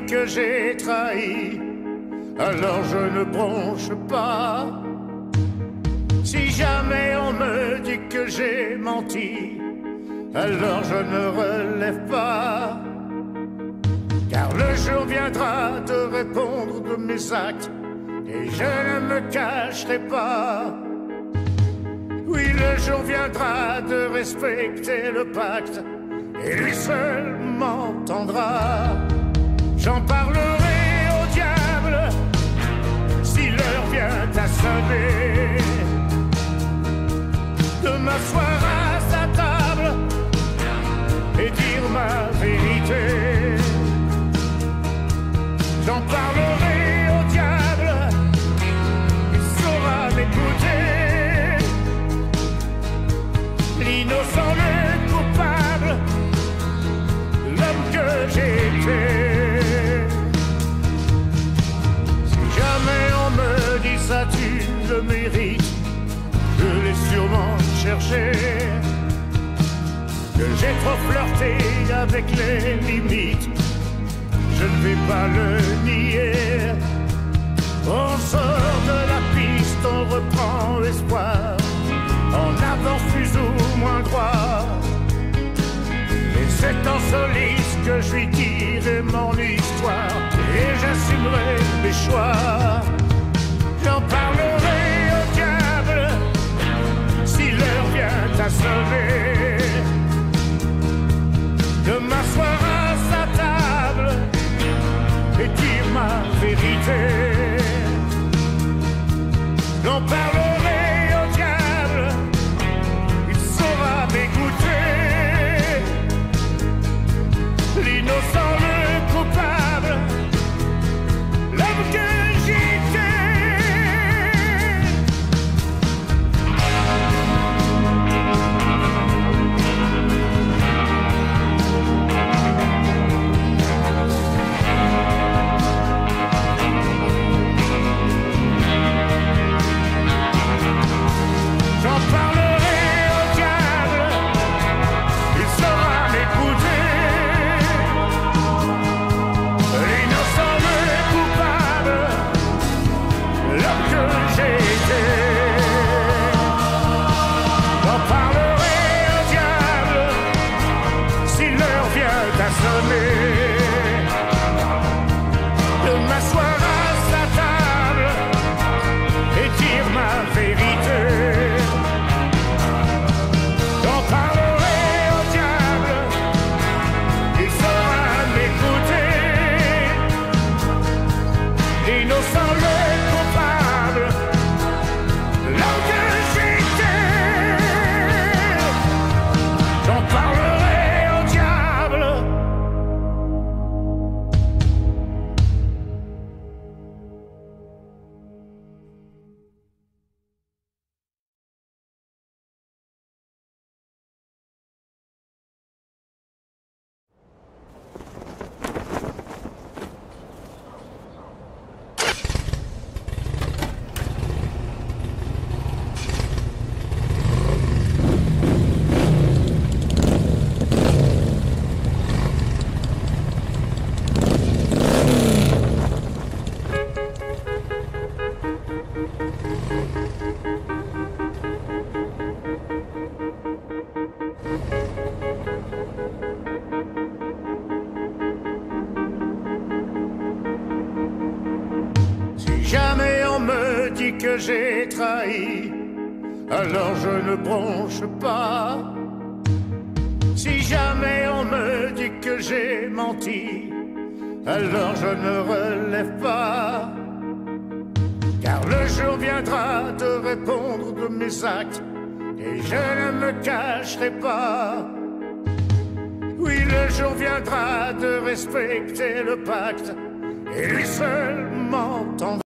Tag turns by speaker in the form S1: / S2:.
S1: que j'ai trahi, alors je ne bronche pas. Si jamais on me dit que j'ai menti, alors je ne relève pas. Car le jour viendra de répondre de mes actes, et je ne me cacherai pas. Oui, le jour viendra de respecter le pacte, et lui seul m'entendra. J'en parlerai au diable si l'heure vient à sonner, de m'asseoir à sa table et dire ma vérité. J'en parlerai au diable, il saura m'écouter. L'innocent, le coupable, l'homme que j'étais. Si jamais on me dit ça, tu le mérites, je l'ai sûrement cherché. Que j'ai trop flirté avec les limites, je ne vais pas le nier. On sort de la piste, on reprend espoir, on avance plus ou moins droit. Et c'est en soliste que je lui dirai mon histoire, et j'assumerai mes choix. J'en parlerai au diable si l'heure vient à sonner, de m'asseoir à sa table et dire ma vérité. J'en parlerai au diable, il saura m'écouter. L'innocent, le coupable, l'homme que j'étais. J'en parlerai au diable, il saura m'écouter. L'innocent, le coupable, l'homme que j'étais. J'en parlerai au diable si l'heure vient à sonner, de m'asseoir à sa table et dire ma vérité. J'en parlerai au diable, il saura m'écouter. L'innocent, le coupable, l'homme que j'étais. J'en parlerai au diable. Si jamais on me dit que j'ai trahi, alors je ne bronche pas. Si jamais on me dit que j'ai menti, alors je ne relève pas. Car le jour viendra de répondre de mes actes, et je ne me cacherai pas. Oui, le jour viendra de respecter le pacte, et lui seul m'entendra.